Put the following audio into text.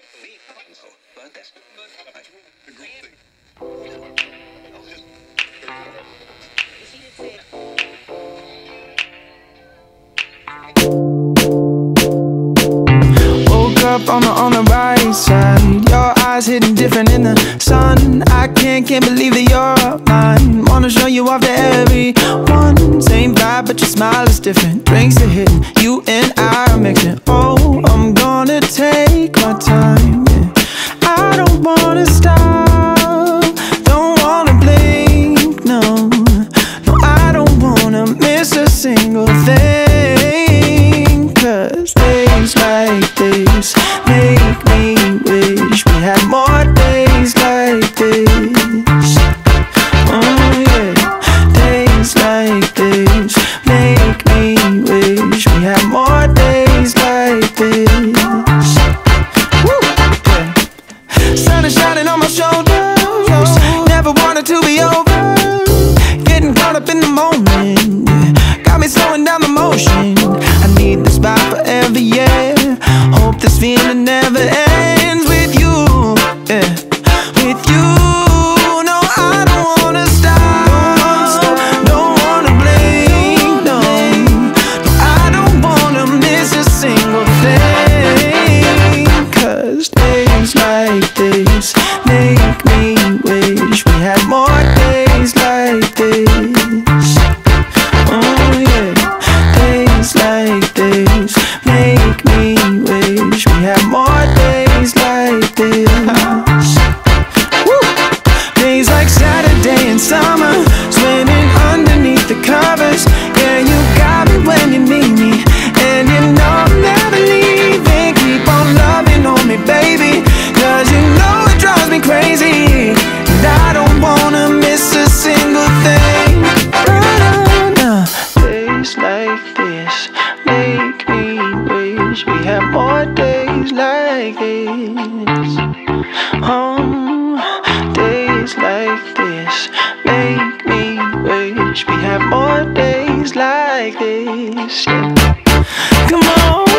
But that's the good thing. Woke up on the right side. Your eyes hitting different in the sun. I can't believe that you're mine. Wanna show you off to everyone. Same vibe, but your smile is different. Drinks are hitting, you and I are mixing. Oh, I'm gonna take my time, yeah. I don't wanna stop, don't wanna blink, no. No, I don't wanna miss a single thing. 'Cause days like this make me wish we had more days like this. Oh yeah, days like this make me wish we had more days like this. Woo, yeah. Sun is shining on my shoulders, never wanted to be over. Getting caught up in the moment, got me slowing down the motion. I need this vibe forever, yeah. Hope this feeling never ends with you, yeah. With you, no, I don't wanna stop, don't wanna blink, no. No, I don't wanna miss a single thing. 'Cause days like this make me wish we had more days like this. Oh yeah, days like this make me wish we had more days like this. Woo! Days like Saturday in summer, swimming underneath the covers. Yeah, you got me when you need me, and you know I'm never leaving. Keep on loving on me, baby, 'cause you know it drives me crazy. And I don't wanna miss a single thing. Days like this make me wish we had more days like this. Oh, days like this make me wish we had more days like this, yeah. Come on.